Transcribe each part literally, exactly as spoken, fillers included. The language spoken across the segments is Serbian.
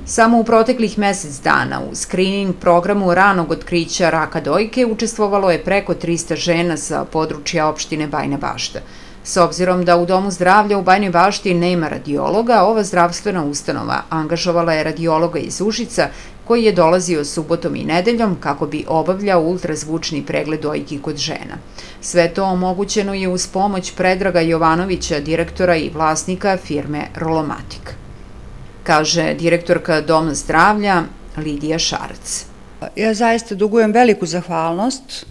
Samo u proteklih mesec dana u skrining programu ranog otkrića raka dojke učestvovalo je preko trista žena sa područja opštine Bajina Bašta. S obzirom da u Domu zdravlja u Bajinoj Bašti nema radiologa, ova zdravstvena ustanova angažovala je radiologa iz Užica koji je dolazio subotom i nedeljom kako bi obavljao ultrazvučni pregled dojki kod žena. Sve to omogućeno je uz pomoć Predraga Jovanovića, direktora i vlasnika firme Rolomatik, kaže direktorka Doma zdravlja Lidija Šarac. Ja zaista dugujem veliku zahvalnost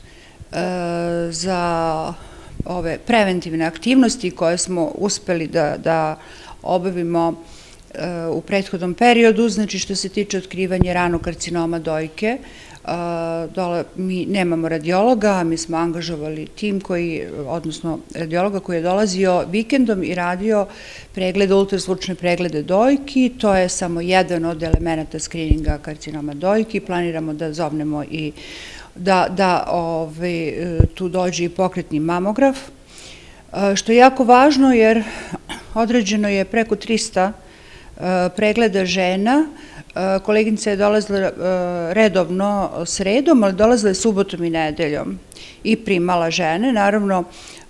za ove preventivne aktivnosti koje smo uspeli da obavimo u prethodnom periodu, znači što se tiče otkrivanja ranog karcinoma dojke. Mi nemamo radiologa, mi smo angažovali tim koji, odnosno radiologa koji je dolazio vikendom i radio preglede, ultrazvučne preglede dojki. To je samo jedan od elemenata skrininga karcinoma dojki. Planiramo da zovnemo i da tu dođe i pokretni mamograf, što je jako važno jer određeno je preko trista pregleda žena. Koleginica je dolazila redovno sredom, ali dolazila je subotom i nedeljom i primala žene. Naravno,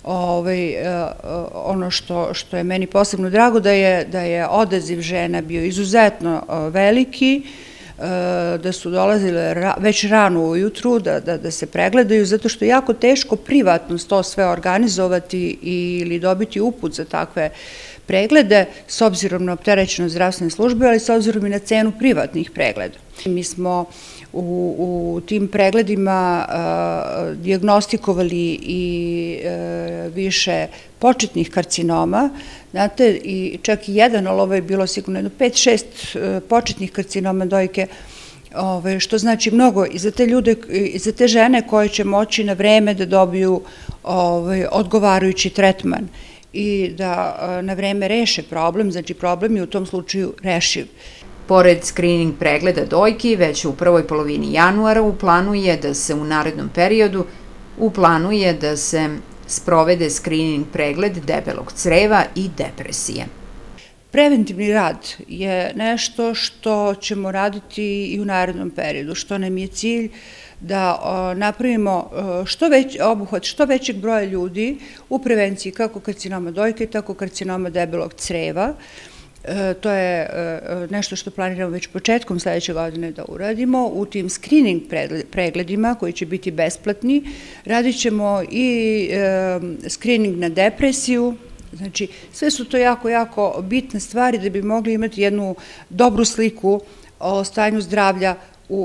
ono što je meni posebno drago da je odaziv žena bio izuzetno veliki, da su dolazile već rano ujutru da se pregledaju, zato što je jako teško privatno to sve organizovati ili dobiti uput za takve preglede, s obzirom na opterećenost zdravstvene službe, ali s obzirom i na cenu privatnih pregleda. Mi smo u tim pregledima dijagnostikovali i više početnih karcinoma, znate, i čak i jedan, ali ovo je bilo sigurno jedno pet šest početnih karcinoma dojke, što znači mnogo i za te ljude, i za te žene koje će moći na vreme da dobiju odgovarajući tretman i da na vreme reše problem, znači problem je u tom slučaju rešiv. Pored skrining pregleda dojki, već u prvoj polovini januara u planu je da se u narednom periodu u planu je da se sprovede skrining pregled debelog creva i depresije. Preventivni rad je nešto što ćemo raditi i u narednom periodu, što nam je cilj da napravimo obuhvat što većeg broja ljudi u prevenciji kako karcinoma dojke, tako karcinoma debelog creva. To je nešto što planiramo već početkom sledeće godine da uradimo. U tim skrining pregledima koji će biti besplatni radit ćemo i skrining na depresiju. Znači, sve su to jako, jako bitne stvari da bi mogli imati jednu dobru sliku o stanju zdravlja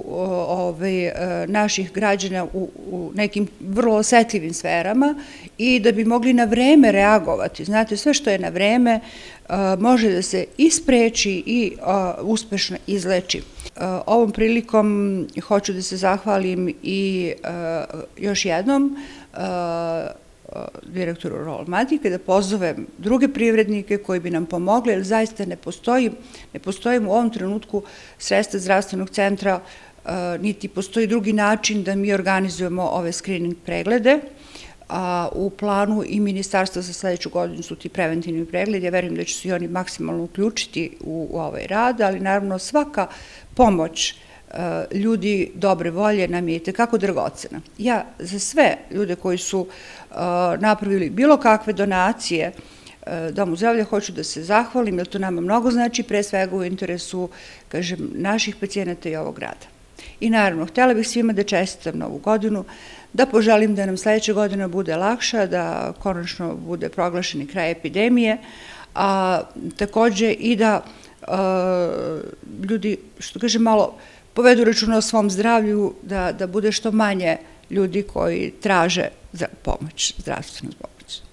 naših građana u nekim vrlo osetljivim sferama i da bi mogli na vreme reagovati. Znate, sve što je na vreme može da se i spreči i uspešno izleči. Ovom prilikom hoću da se zahvalim i još jednom direktoru Rolomatike, da pozovem druge privrednike koji bi nam pomogli, jer zaista ne postoji, ne postoji u ovom trenutku sredstva zdravstvenog centra, niti postoji drugi način da mi organizujemo ove skrining preglede. U planu i ministarstva za sledeću godinu su ti preventivni pregledi. Ja verujem da će se i oni maksimalno uključiti u ovaj rad, ali naravno svaka pomoć ljudi dobre volje nam je i tekako dragocena. Ja za sve ljude koji su napravili bilo kakve donacije Domu zdravlja hoću da se zahvalim, jer to nama mnogo znači, pre svega u interesu, kažem, naših pacijenata i ovog grada. I naravno, htjela bih svima da čestitam Novu godinu, da poželim da nam sledeća godina bude lakša, da konačno bude proglašeni kraj epidemije, a takođe i da ljudi, što kažem, malo povedu računa o svom zdravlju, da bude što manje ljudi koji traže pomoć, zdravstvenu pomoć.